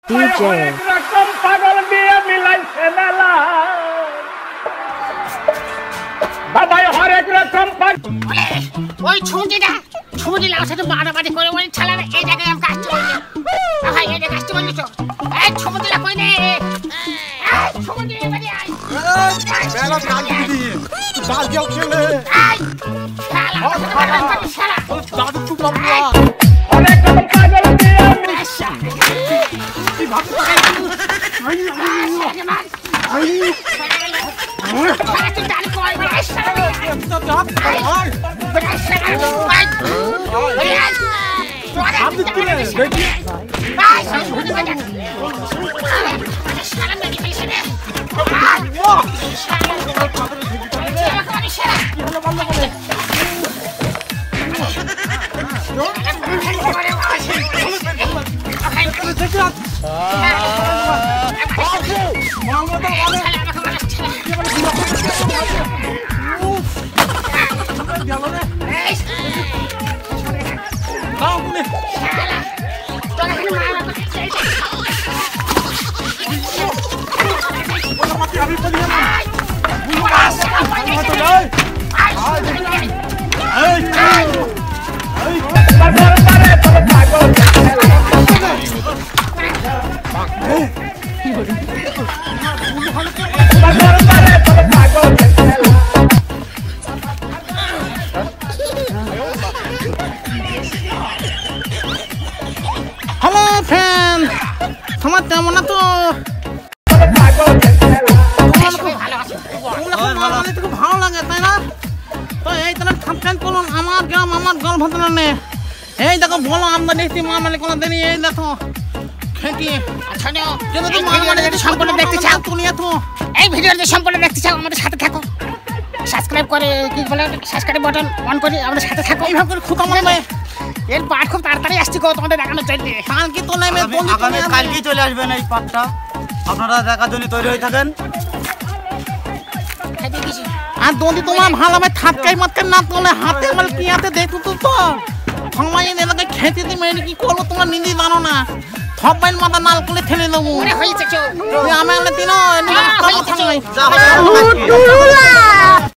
DJ বাবাই হরেক রকম ওই ছুটিটা সাথে মারামারি করে ওই ছালার এই জায়গায় আমি কাজ চলছে ভাই এই জায়গায় কাজ চলছে এই ছুটিটা কই নে এই ছুটি বাড়ি আই বেলা কাল দিদি বাল গেল খেলে এই শালা দাদু তুই বাবা হরেক রকম পাগল দিয়ে কি ভাবতে হ্যালো ফ্রেন্ড তোমার কেমন আছো ভালো লাগে তাই না তো এই তাহলে থামছেন বলুন আমার গ্রাম আমার গল্প নে এই দেখো বলো আমরা দেখছি মা মানে কোনো দিনই এই দেখো খেটি আচ্ছা নাও যদি তুমি মা মানে যদি সম্পূর্ণ দেখতে চাও তুমি এত এই ভিডিওটি সম্পূর্ণ দেখতে চাও আমাদের সাথে থাকো সাবস্ক্রাইব করে কি বলে সাবস্ক্রাইব বাটন অন করে আমাদের সাথে থাকো এইভাবে করে খুকা মারবে এর পার্ট খুব তাড়াতাড়ি আসছে গো তোমাদের দেখানোর জন্য কালকে তো নেবে বলি আগামী কালকেই চলে আসবেন এই পাটটা আপনারা দেখার জন্য তৈরি হয়ে থাকেন আর যদি তোমার ভালোভাবে থাককাই মাতকে না তোলে হাতে মাল কি হাতে দেখতো তো সময় এলাকায় খেতে দিই মেয়ে কি করবো তোমরা নিজেই জানো না সবাই মাথা নাল করে ঠেলে দেবো ওরে হয়েছে চো আমি দিন হয়েছে চো যা